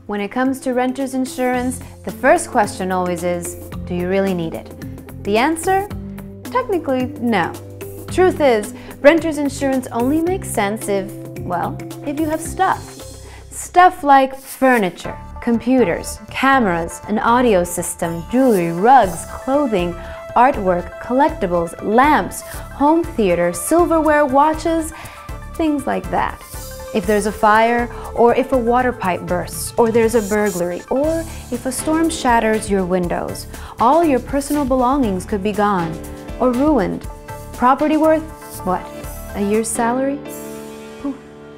When it comes to renter's insurance, the first question always is, do you really need it? The answer? Technically, no. Truth is, renter's insurance only makes sense if you have stuff. Stuff like furniture, computers, cameras, an audio system, jewelry, rugs, clothing, artwork, collectibles, lamps, home theater, silverware, watches, things like that. If there's a fire, or if a water pipe bursts, or there's a burglary, or if a storm shatters your windows, all your personal belongings could be gone or ruined. Property worth, what, a year's salary? Poof.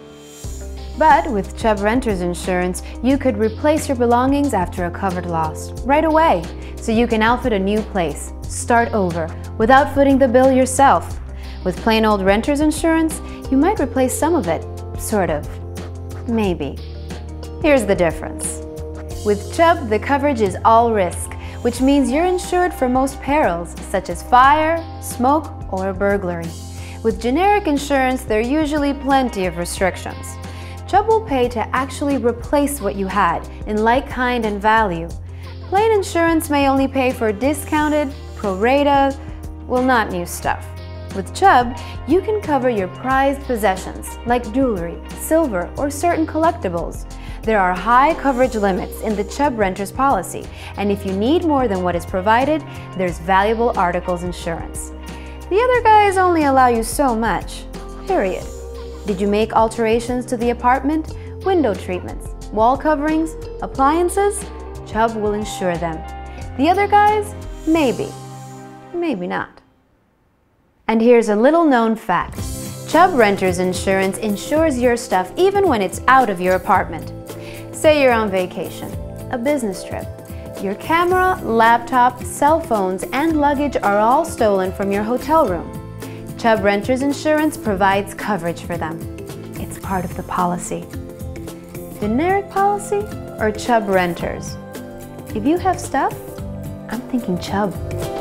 But with Chubb Renter's Insurance, you could replace your belongings after a covered loss right away, so you can outfit a new place, start over, without footing the bill yourself. With plain old renter's insurance, you might replace some of it, sort of. Maybe. Here's the difference. With Chubb, the coverage is all risk, which means you're insured for most perils, such as fire, smoke, or burglary. With generic insurance, there are usually plenty of restrictions. Chubb will pay to actually replace what you had, in like kind and value. Plain insurance may only pay for discounted, pro rata, not new stuff. With Chubb, you can cover your prized possessions, like jewelry, silver, or certain collectibles. There are high coverage limits in the Chubb Renter's policy, and if you need more than what is provided, there's valuable articles insurance. The other guys only allow you so much, period. Did you make alterations to the apartment? Window treatments, wall coverings, appliances? Chubb will insure them. The other guys? Maybe. Maybe not. And here's a little known fact. Chubb Renter's Insurance insures your stuff even when it's out of your apartment. Say you're on vacation, a business trip. Your camera, laptop, cell phones, and luggage are all stolen from your hotel room. Chubb Renter's Insurance provides coverage for them. It's part of the policy. Generic policy or Chubb Renters? If you have stuff, I'm thinking Chubb.